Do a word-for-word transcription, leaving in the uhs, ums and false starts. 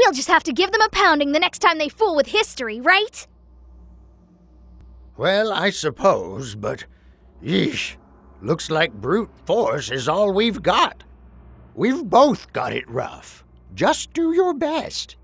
We'll just have to give them a pounding the next time they fool with history, right? Well, I suppose, but... yeesh. Looks like brute force is all we've got. We've both got it rough. Just do your best.